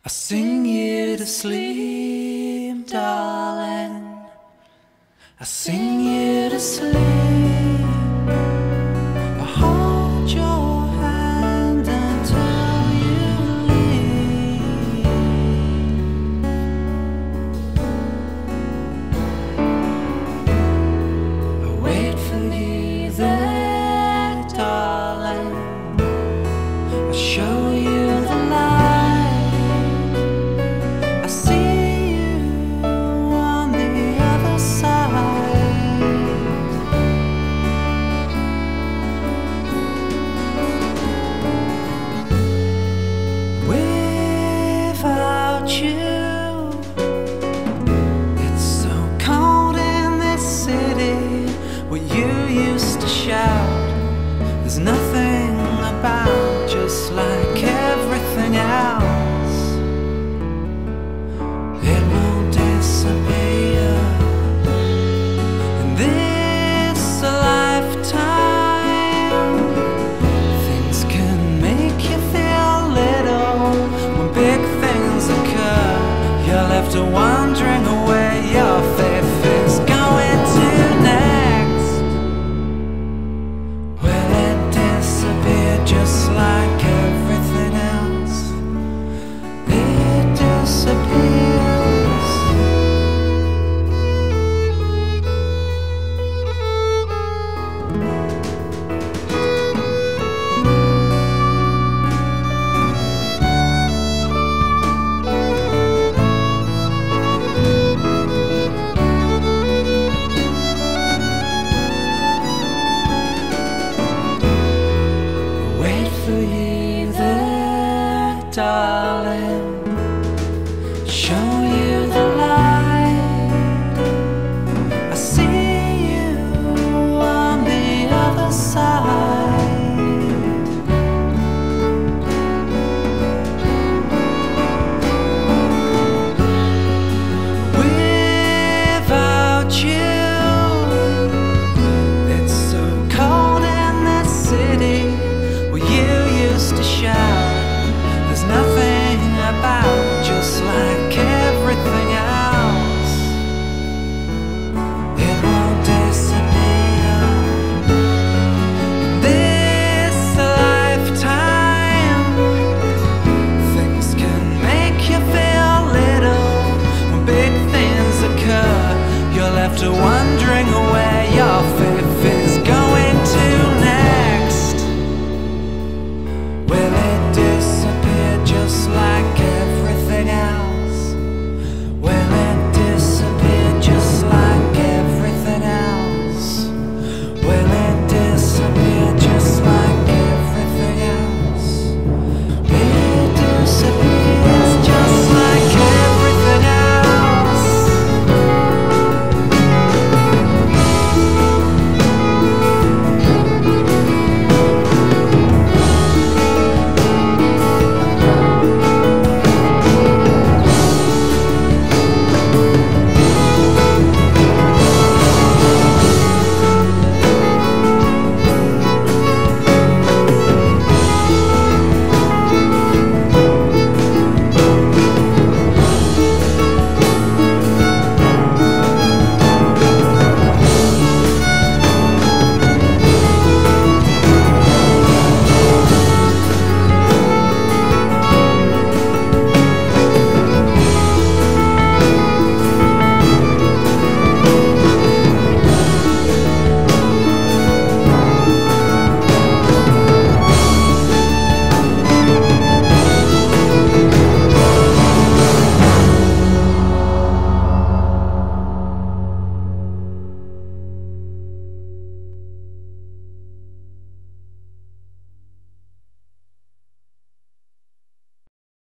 I sing you to sleep, darling. I sing you to sleep. I hold your hand until you leave. I wait for you there, darling. I'll show you the light. It's so cold in this city where you used to shout. There's nothing about, just like everything else. It won't disappear in this lifetime. Things can make you feel little when big things occur. You're left wondering where your faith is going to next. Will it disappear just like everything else? It disappears. For you there, darling. Show